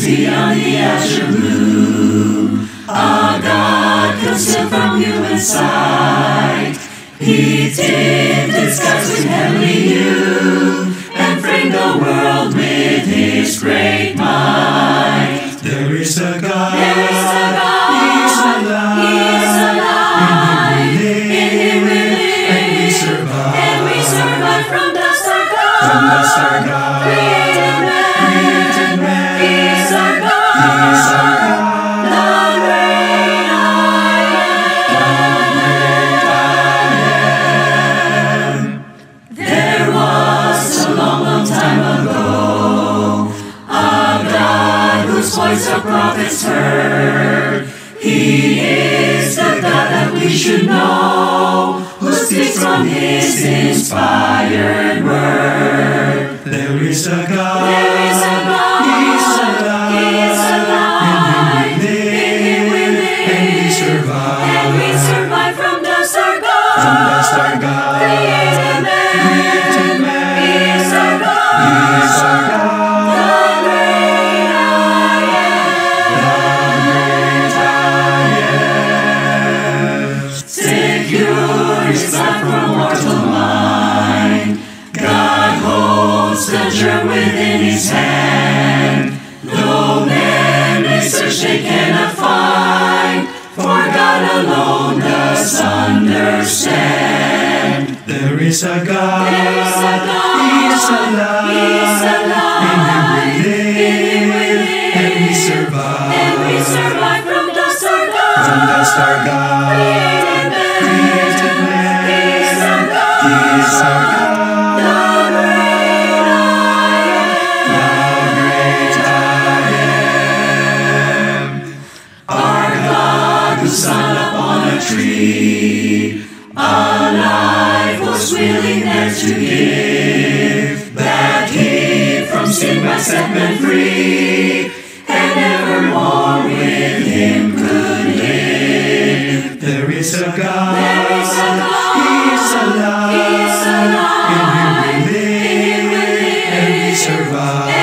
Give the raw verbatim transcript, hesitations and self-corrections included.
sea on the azure blue. A God concealed from human sight. He tinted skies with heavenly hue, and framed the world with His great might. There is a God. There is a God. He is alive. He is alive. In Him we live, and we survive. And we survive from dust our God. From dust our God. Created man. Created man. He is our God. He is our God. The great I am. There was a long, long time ago a God whose voice the prophets heard. He is the God that we should know, who speaks from His inspired word. There is a God. There is a God. He is alive. He is alive. In Him we live, and we survive. And we survive from dust our God. From dust our God. Created man. Created man. He is our God. He is our God. The great I am. Secure His life from mortal mind. God holds the germ within His hand. Though men may search, they cannot find. For God alone does understand. There is a God. There is a God. He is alive. He is alive. In Him we In Him we live, live. and we survive. And we survive from dust our God. From dust our God. Created man. Created man. He is our God. He is our God. The great I am. Our God who sat upon a tree, a life was willing there to give, that He from sin might set men free, and evermore with Him could live. There is a God. There is a God. He is alive. He is alive. In Him we live, and we survive.